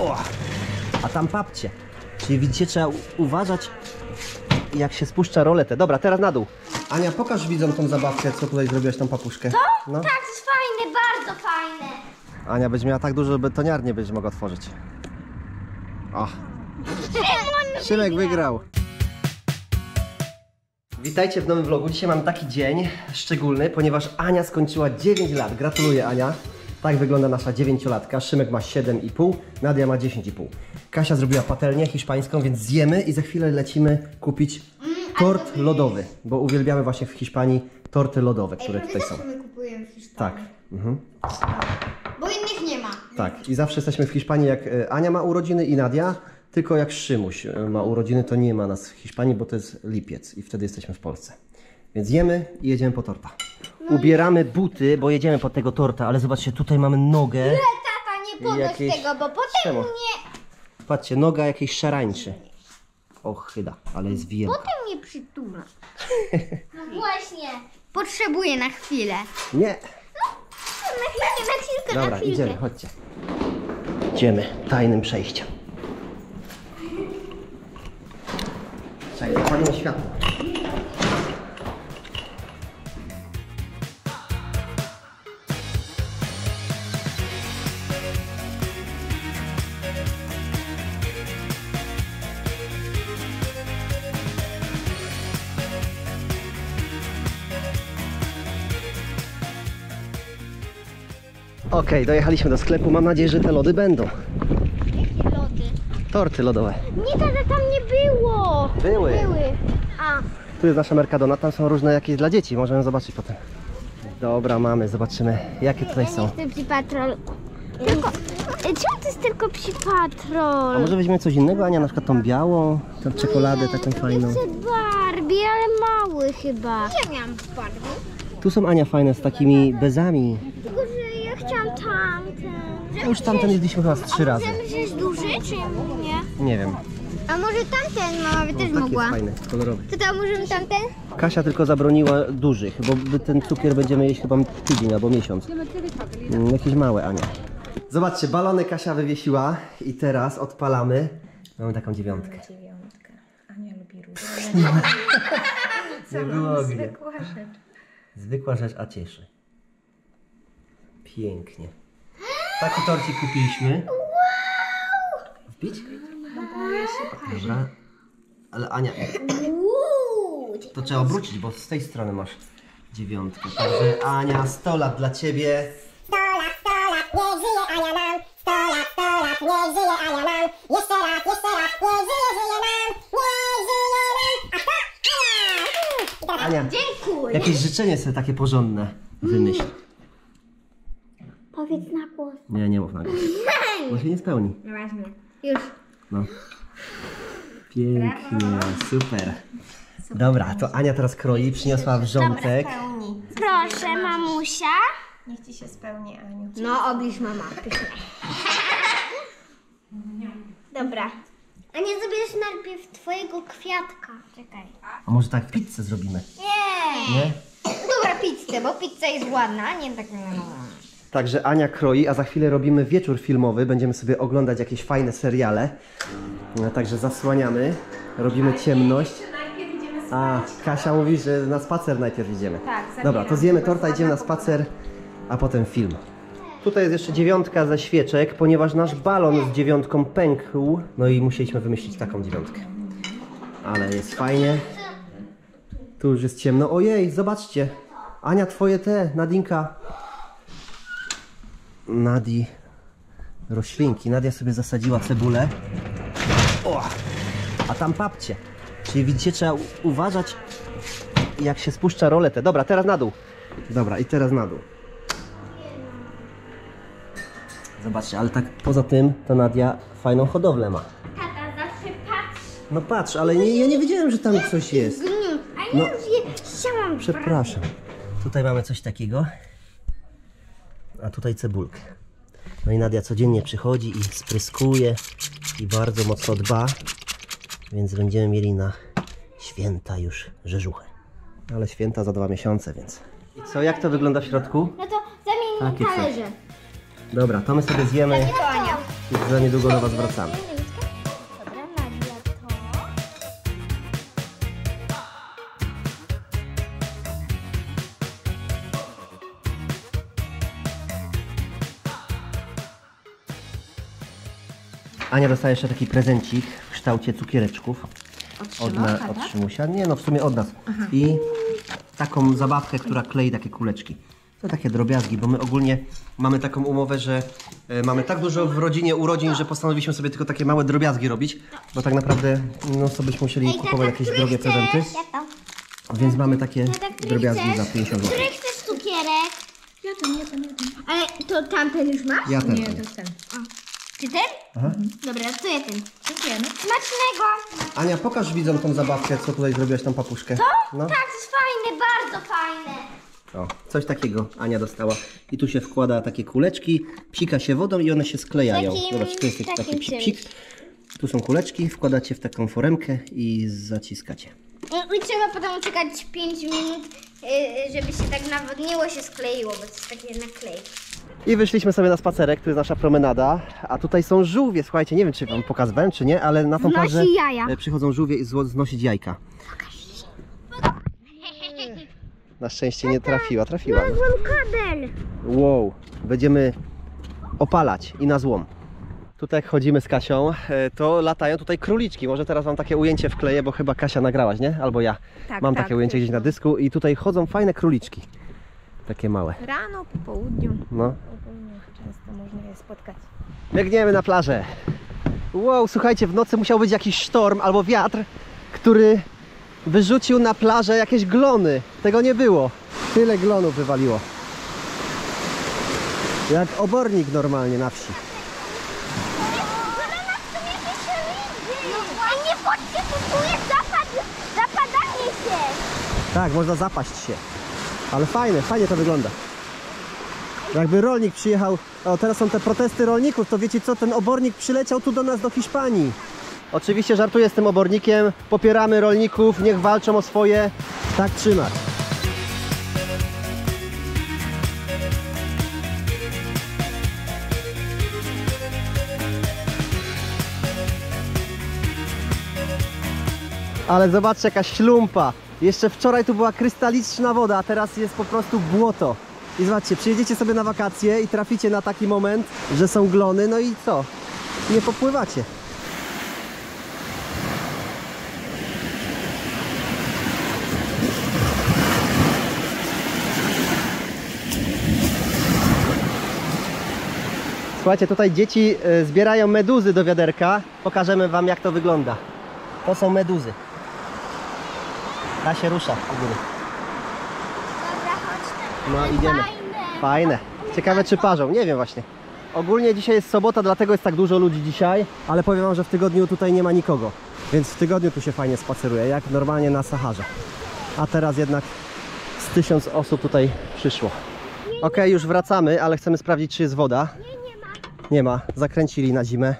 O, a tam papcie. Czyli widzicie, trzeba uważać, jak się spuszcza roletę. Dobra, teraz na dół. Ania, pokaż widzom tą zabawkę, co tutaj zrobiłaś, tą papuszkę. To? No. Tak, to jest fajne, bardzo fajne. Ania będzie miała tak dużo, że betoniarnię będzie mogła otworzyć. O. Szymek wygrał. Witajcie w nowym vlogu. Dzisiaj mam taki dzień szczególny, ponieważ Ania skończyła 9 lat. Gratuluję, Ania. Tak wygląda nasza 9-latka. Szymek ma 7,5, Nadia ma 10,5. Kasia zrobiła patelnię hiszpańską, więc zjemy i za chwilę lecimy kupić tort lodowy, bo uwielbiamy właśnie w Hiszpanii torty lodowe, które tutaj są. My kupujemy w Hiszpanii. Tak. Bo innych nie ma. Tak, i zawsze jesteśmy w Hiszpanii, jak Ania ma urodziny i Nadia, tylko jak Szymuś ma urodziny, to nie ma nas w Hiszpanii, bo to jest lipiec i wtedy jesteśmy w Polsce. Więc jemy i jedziemy po torta. Ubieramy buty, bo jedziemy po tego torta, ale zobaczcie, tutaj mamy nogę. Tata, nie podnoś tego, bo potem Czemu? nie... Patrzcie, noga jakiejś szarańczy. O, chyba, ale jest wielka. Potem nie przytula. No właśnie. Potrzebuję na chwilę. Nie. Na chwilkę, Dobra, idziemy, chodźcie. Idziemy tajnym przejściem. Czekaj, zapalimy światło. Okej, dojechaliśmy do sklepu. Mam nadzieję, że te lody będą. Jakie lody? Torty lodowe. Nie, tata, tam nie było. Były. A, Tu jest nasza Mercadona, tam są różne jakieś dla dzieci. Możemy zobaczyć potem. Dobra, mamy, zobaczymy, jakie tutaj są. chcę Psi Patrol. Tylko, czemu to jest tylko Psi Patrol? A może weźmiemy coś innego, Ania? Na przykład tą białą, tą czekoladę taką fajną. Chcę Barbie, ale mały chyba. Ja miałam Barbie. Tu są, Ania, fajne z takimi bezami. Tylko, że ja chciałam tamten. Ja już tamten jedliśmy chyba z 3 razy. Możemy wziąć duży, czy nie? Nie wiem. A może tamten mama by też Taki mogła? jest fajny, kolorowy. To tam możemy tamten? Kasia tylko zabroniła dużych, bo ten cukier będziemy jeść chyba tydzień albo miesiąc. Jakieś małe, Ania. Zobaczcie, balony Kasia wywiesiła i teraz odpalamy. Mamy taką 9. Dziewiątka. Ania lubi różne. Nie było gdzie. Zwykła rzecz. Zwykła rzecz, a cieszy. Pięknie. Taki torcik kupiliśmy. Wbić? Dobra. Ale Ania, to trzeba obrócić, bo z tej strony masz 9. Także Ania, 100 lat dla ciebie. 100 lat, niech żyje Ania nam. 100 lat, niech żyje Ania nam. Jeszcze raz, niech żyje nam. Niech żyje nam. A kto? Ania. Ania, Dziękuję. jakieś życzenie sobie takie porządne wymyśl. Powiedz na głos. Nie, nie mów na głos, bo się nie spełni. No właśnie. Już. No. Pięknie, super. Dobra, to Ania teraz kroi, przyniosła wrzątek. Pełni. Proszę, mamusia. Niech ci się spełni, Aniu. No, obliż mama. Dobra. A nie zabierzesz najpierw twojego kwiatka. Czekaj. A może tak pizzę zrobimy? Nie. Nie? Dobra, pizzę, bo pizza jest ładna, nie tak. Także Ania kroi, a za chwilę robimy wieczór filmowy. Będziemy sobie oglądać jakieś fajne seriale. Także zasłaniamy, robimy ciemność. A Kasia mówi, że na spacer najpierw idziemy. Tak, Dobra, to zjemy torta, idziemy na spacer, a potem film. Tutaj jest jeszcze 9 ze świeczek, ponieważ nasz balon z 9 pękł. No i musieliśmy wymyślić taką 9. Ale jest fajnie. Tu już jest ciemno. Ojej, zobaczcie. Ania, twoje Nadinka. Nadi roślinki. Nadia sobie zasadziła cebulę. O, a tam papcie. Czyli widzicie, trzeba uważać, jak się spuszcza roletę. Dobra, teraz na dół. Dobra, i teraz na dół. Zobaczcie, ale tak poza tym to Nadia fajną hodowlę ma. Tata, zawsze patrz. No patrz, ale ja nie wiedziałem, że tam coś jest. A No. ja już chciałam. Przepraszam. Tutaj mamy coś takiego. A tutaj cebulkę. No i Nadia codziennie przychodzi i spryskuje i bardzo mocno dba. Więc będziemy mieli na święta już rzeżuchę. Ale święta za 2 miesiące, więc... I co, jak to wygląda w środku? No to zamień Takie coś. talerze. Dobra, to my sobie zjemy. To Ania. Już za niedługo do Was wracamy. Dobra, Nadia to. Ania dostała jeszcze taki prezencik w kształcie cukiereczków. Od Szymusia. Nie no, w sumie od nas. I taką zabawkę, która klei takie kuleczki. To takie drobiazgi, bo my ogólnie mamy taką umowę, że mamy tak dużo w rodzinie urodzin, że postanowiliśmy sobie tylko takie małe drobiazgi robić, bo tak naprawdę no sobie byśmy musieli kupować jakieś drogie prezenty. Ja to. Więc mamy takie Który drobiazgi chcesz? za 50 zł. Który chcesz cukierek? Ja ten. Ale to tamten już masz? Ja też. Nie, to jest ten. Ty ten? Dobra, to ja ten. Dziękujemy. Smacznego! Ania, pokaż widzom tą zabawkę, co tutaj zrobiłaś, tą papuszkę. No. Tak, to jest fajne, bardzo fajne. O, coś takiego Ania dostała. I tu się wkłada takie kuleczki, psika się wodą i one się sklejają. Takim- Zobacz, tu jest taki takim psik, psik. Tu są kuleczki, wkładacie w taką foremkę i zaciskacie. I trzeba potem czekać 5 minut, żeby się tak nawodniło, się skleiło, bo to jest takie naklejki. I wyszliśmy sobie na spacerek, tu jest nasza promenada, a tutaj są żółwie. Słuchajcie, nie wiem czy wam pokazywałem czy nie, ale na tą Znosi plażę jaja. przychodzą żółwie i znosić jajka. Na szczęście nie trafiła, trafiła. No. kabel. Wow, będziemy opalać i na złom. Tutaj jak chodzimy z Kasią, to latają tutaj króliczki. Może teraz wam takie ujęcie wkleję, bo chyba Kasia nagrałaś, nie? Albo ja. Tak, Mam tak, takie ujęcie gdzieś na dysku i tutaj chodzą fajne króliczki. Takie małe. Rano, po południu. No. Ogólnie często można je spotkać. Biegniemy na plażę. Wow, słuchajcie, w nocy musiał być jakiś sztorm albo wiatr, który wyrzucił na plażę jakieś glony. Tego nie było. Tyle glonów wywaliło. Jak obornik normalnie na wsi. No nie chodźcie, tu jest zapadanie się. Tak, można zapaść się. Ale fajne, fajnie to wygląda. Jakby rolnik przyjechał, o teraz są te protesty rolników, to wiecie co, ten obornik przyleciał tu do nas, do Hiszpanii. Oczywiście żartuję z tym obornikiem, popieramy rolników, niech walczą o swoje, tak trzymać. Ale zobaczcie jaka ślumpa. Jeszcze wczoraj tu była krystaliczna woda, a teraz jest po prostu błoto. I zobaczcie, przyjedziecie sobie na wakacje i traficie na taki moment, że są glony, no i co? Nie popływacie. Słuchajcie, tutaj dzieci zbierają meduzy do wiaderka. Pokażemy wam jak to wygląda. To są meduzy. Ta się rusza u góry. Dobra, chodź tam. No idziemy. Fajne. Ciekawe czy parzą, nie wiem właśnie. Ogólnie dzisiaj jest sobota, dlatego jest tak dużo ludzi dzisiaj, ale powiem wam, że w tygodniu tutaj nie ma nikogo. Więc w tygodniu tu się fajnie spaceruje, jak normalnie na Saharze. A teraz jednak z 1000 osób tutaj przyszło. Okej, już wracamy, ale chcemy sprawdzić czy jest woda. Nie ma. Nie ma. Zakręcili na zimę.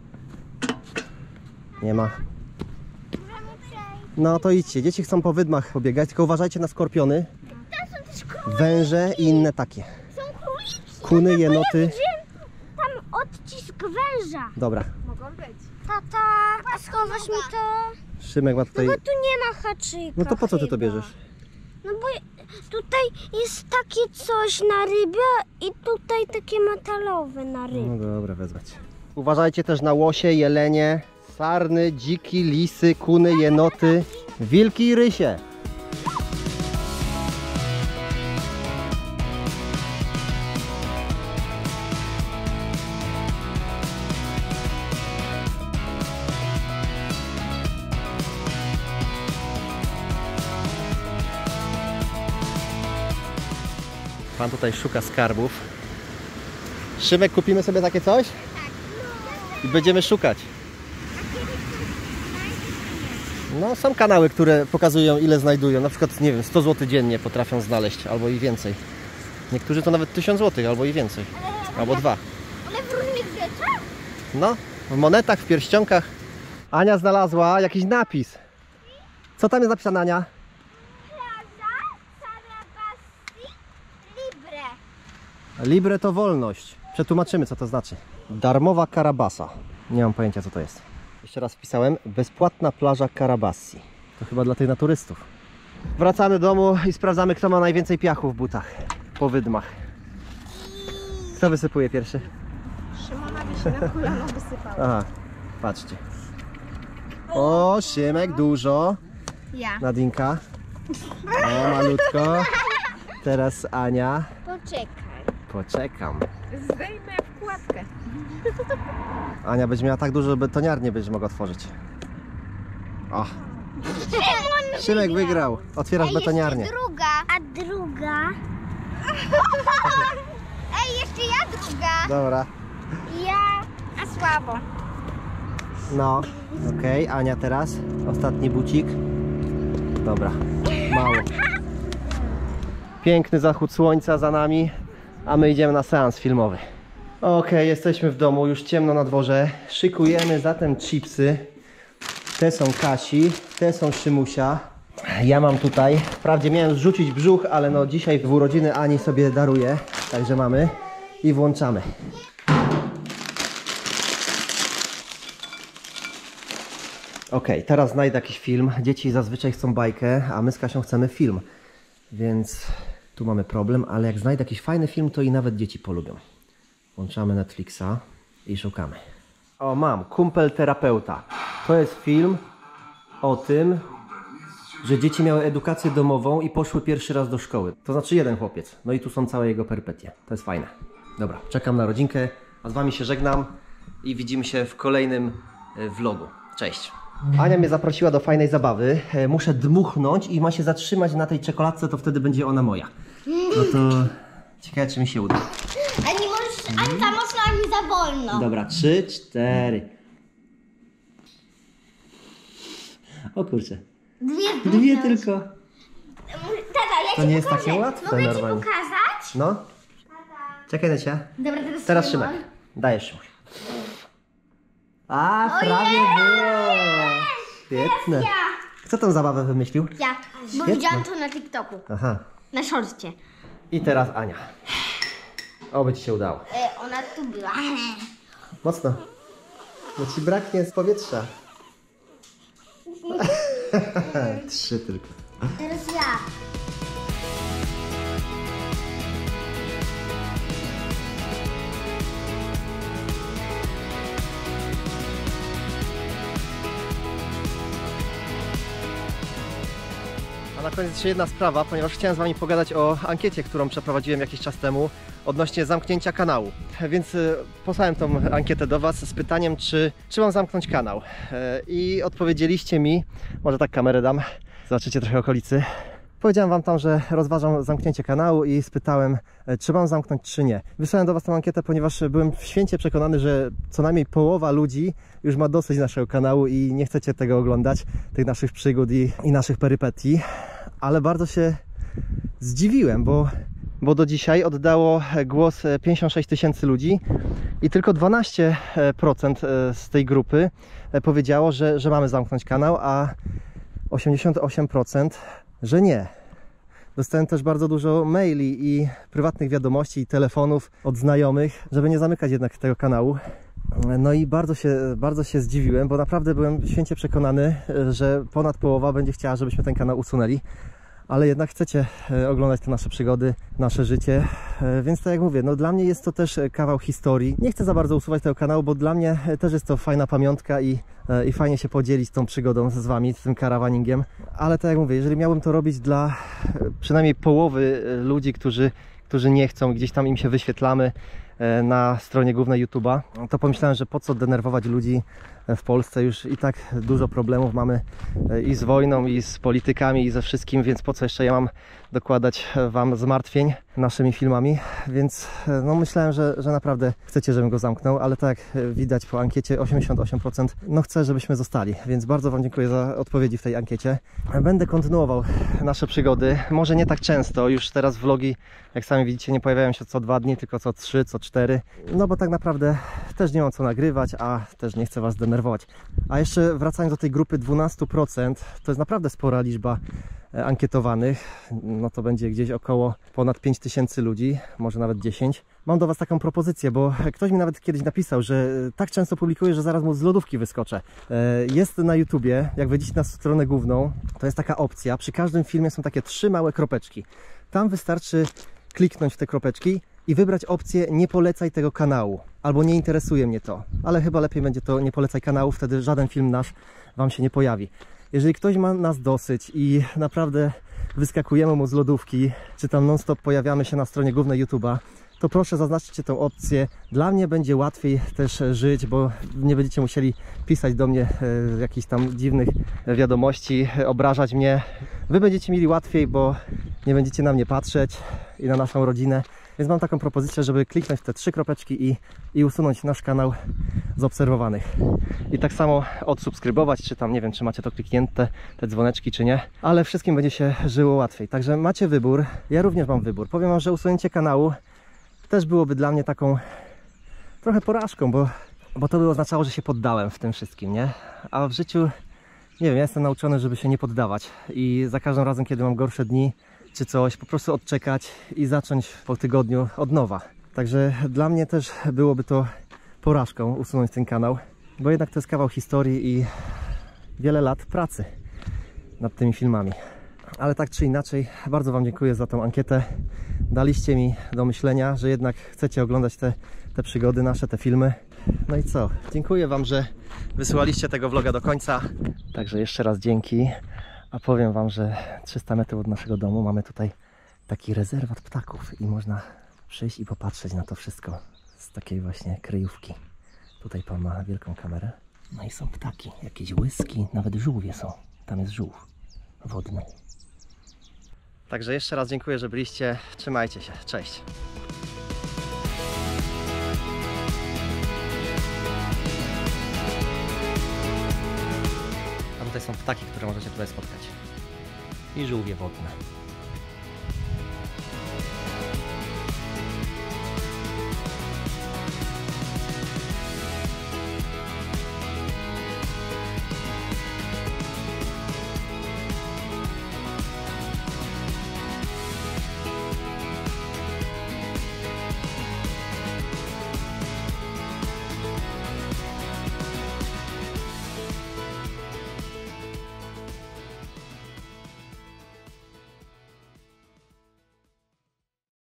Nie ma. No to idźcie, dzieci chcą po wydmach pobiegać, tylko uważajcie na skorpiony, Tam są też króliki. węże i inne takie. Są króliki. Kuny, jenoty. Tam odcisk węża. Dobra, Mogą być. Tata, a schowasz mi to? Szymek ma tutaj... Bo tu nie ma haczyka. No to po co ty to chyba. bierzesz? No bo tutaj jest takie coś na rybę i tutaj takie metalowe na rybę. No dobra, wezmę cię. Uważajcie też na łosie, jelenie, sarny, dziki, lisy, kuny, jenoty, wilki i rysie. Pan tutaj szuka skarbów. Szymek, kupimy sobie takie coś? I będziemy szukać. No są kanały, które pokazują ile znajdują. Na przykład, nie wiem, 100 zł dziennie potrafią znaleźć, albo i więcej. Niektórzy to nawet 1000 zł, albo i więcej. Albo 2. Ale w różnych rzeczach? No, w monetach, w pierścionkach. Ania znalazła jakiś napis. Co tam jest napisane, Ania? Plaza, Sarabasti, Libre. Libre to wolność. Przetłumaczymy, co to znaczy. Darmowa Karabasa. Nie mam pojęcia, co to jest. Jeszcze raz wpisałem. Bezpłatna plaża Karabassi. To chyba dla tych naturystów. Wracamy do domu i sprawdzamy, kto ma najwięcej piachu w butach. Po wydmach. Kto wysypuje pierwszy? Szymona by się na kolano wysypała. Aha, patrzcie. O, Szymek, dużo. Ja. Nadinka. O, malutko. Teraz Ania. Poczekaj. Poczekam. Zdejmę wkładkę. Ania będzie miała tak dużo, że betoniarnię będzie mogła otworzyć. O. Szymek wygrał. Otwierasz betoniarnię. Druga. A druga? Ej, jeszcze ja druga. Dobra. Ja. A słabo. No. Okej, Ania teraz. Ostatni bucik. Dobra. Mało. Piękny zachód słońca za nami, a my idziemy na seans filmowy. Okej, jesteśmy w domu, już ciemno na dworze. Szykujemy zatem chipsy. Te są Kasi, te są Szymusia. Ja mam tutaj, wprawdzie miałem zrzucić brzuch, ale no dzisiaj w urodziny Ani sobie daruję. Także mamy i włączamy. Okej, teraz znajdę jakiś film. Dzieci zazwyczaj chcą bajkę, a my z Kasią chcemy film. Więc tu mamy problem, ale jak znajdę jakiś fajny film, to i nawet dzieci polubią. Włączamy Netflixa i szukamy. O, mam. Kumpel terapeuta. To jest film o tym, że dzieci miały edukację domową i poszły pierwszy raz do szkoły. To znaczy jeden chłopiec. No i tu są całe jego perypetie. To jest fajne. Dobra, czekam na rodzinkę, a z wami się żegnam i widzimy się w kolejnym vlogu. Cześć. Ania mnie zaprosiła do fajnej zabawy. Muszę dmuchnąć i ma się zatrzymać na tej czekoladce, to wtedy będzie ona moja. No to ciekawe, czy mi się uda. A nie możesz, ani za mocno, ani za wolno. Dobra, 3, 4. O kurczę. Dwie tylko. Tata, ja To ci nie jest pokażę. takie łatwe Mogę ci normalnie. pokazać? No. Czekaj na cię. Dobra, Teraz Szymek. Dajesz Szymuś. A, prawie było. Świetne. Kto tą zabawę wymyślił? Ja, bo Świetne. widziałam to na TikToku, Aha. na szorcie. I teraz Ania. Oby ci się udało. Ona tu była. Mocno. Bo ci braknie z powietrza. 3 tylko. Teraz ja. A na koniec jeszcze jedna sprawa, ponieważ chciałem z wami pogadać o ankiecie, którą przeprowadziłem jakiś czas temu odnośnie zamknięcia kanału. Więc posłałem tą ankietę do was z pytaniem, czy mam zamknąć kanał. I odpowiedzieliście mi, może tak kamerę dam, zobaczycie trochę okolicy. Powiedziałem wam tam, że rozważam zamknięcie kanału i spytałem, czy mam zamknąć, czy nie. Wysłałem do was tę ankietę, ponieważ byłem święcie przekonany, że co najmniej połowa ludzi już ma dosyć naszego kanału i nie chcecie tego oglądać, tych naszych przygód i naszych perypetii. Ale bardzo się zdziwiłem, bo do dzisiaj oddało głos 56 tysięcy ludzi i tylko 12% z tej grupy powiedziało, że mamy zamknąć kanał, a 88% że nie. Dostałem też bardzo dużo maili i prywatnych wiadomości i telefonów od znajomych, żeby nie zamykać jednak tego kanału. No i bardzo się zdziwiłem, bo naprawdę byłem święcie przekonany, że ponad połowa będzie chciała, żebyśmy ten kanał usunęli. Ale jednak chcecie oglądać te nasze przygody, nasze życie, więc tak jak mówię, no dla mnie jest to też kawał historii. Nie chcę za bardzo usuwać tego kanału, bo dla mnie też jest to fajna pamiątka i fajnie się podzielić tą przygodą z wami, z tym karawaningiem. Ale tak jak mówię, jeżeli miałbym to robić dla przynajmniej połowy ludzi, którzy nie chcą, gdzieś tam im się wyświetlamy na stronie głównej YouTube'a, to pomyślałem, że po co denerwować ludzi w Polsce, już i tak dużo problemów mamy i z wojną, i z politykami, i ze wszystkim, więc po co jeszcze ja mam dokładać wam zmartwień naszymi filmami, więc no myślałem, że naprawdę chcecie, żebym go zamknął, ale tak jak widać po ankiecie 88% no chce, żebyśmy zostali, więc bardzo wam dziękuję za odpowiedzi w tej ankiecie. Będę kontynuował nasze przygody, może nie tak często, już teraz vlogi, jak sami widzicie, nie pojawiają się co 2 dni, tylko co 3, co 4, no bo tak naprawdę też nie mam co nagrywać, a też nie chcę was denerwować. A jeszcze wracając do tej grupy 12%, to jest naprawdę spora liczba ankietowanych, no to będzie gdzieś około ponad 5000 ludzi, może nawet 10. Mam do Was taką propozycję, bo ktoś mi nawet kiedyś napisał, że tak często publikuję, że zaraz mu z lodówki wyskoczę. Jest na YouTubie, jak wejdziecie na stronę główną, to jest taka opcja, przy każdym filmie są takie 3 małe kropeczki. Tam wystarczy kliknąć w te kropeczki i wybrać opcję nie polecaj tego kanału, albo nie interesuje mnie to, ale chyba lepiej będzie to nie polecaj kanału, wtedy żaden film nasz Wam się nie pojawi. Jeżeli ktoś ma nas dosyć i naprawdę wyskakujemy mu z lodówki, czy tam non-stop pojawiamy się na stronie głównej YouTube'a, to proszę zaznaczcie tę opcję. Dla mnie będzie łatwiej też żyć, bo nie będziecie musieli pisać do mnie jakichś tam dziwnych wiadomości, obrażać mnie. Wy będziecie mieli łatwiej, bo nie będziecie na mnie patrzeć i na naszą rodzinę. Więc mam taką propozycję, żeby kliknąć w te 3 kropeczki i usunąć nasz kanał z obserwowanych. I tak samo odsubskrybować, czy tam, nie wiem, czy macie to kliknięte, te dzwoneczki, czy nie. Ale wszystkim będzie się żyło łatwiej. Także macie wybór. Ja również mam wybór. Powiem Wam, że usunięcie kanału też byłoby dla mnie taką trochę porażką, bo to by oznaczało, że się poddałem w tym wszystkim, nie? A w życiu, nie wiem, ja jestem nauczony, żeby się nie poddawać. I za każdym razem, kiedy mam gorsze dni, czy coś, po prostu odczekać i zacząć po tygodniu od nowa. Także dla mnie też byłoby to porażką usunąć ten kanał, bo jednak to jest kawał historii i wiele lat pracy nad tymi filmami. Ale tak czy inaczej, bardzo Wam dziękuję za tą ankietę. Daliście mi do myślenia, że jednak chcecie oglądać te przygody nasze, te filmy. No i co? Dziękuję Wam, że wysłaliście tego vloga do końca. Także jeszcze raz dzięki. A powiem Wam, że 300 metrów od naszego domu mamy tutaj taki rezerwat ptaków i można przyjść i popatrzeć na to wszystko z takiej właśnie kryjówki. Tutaj Pan ma wielką kamerę. No i są ptaki, jakieś łyski, nawet żółwie są. Tam jest żółw wodny. Także jeszcze raz dziękuję, że byliście. Trzymajcie się. Cześć. A tutaj są ptaki, które możecie tutaj spotkać. I żółwie wodne.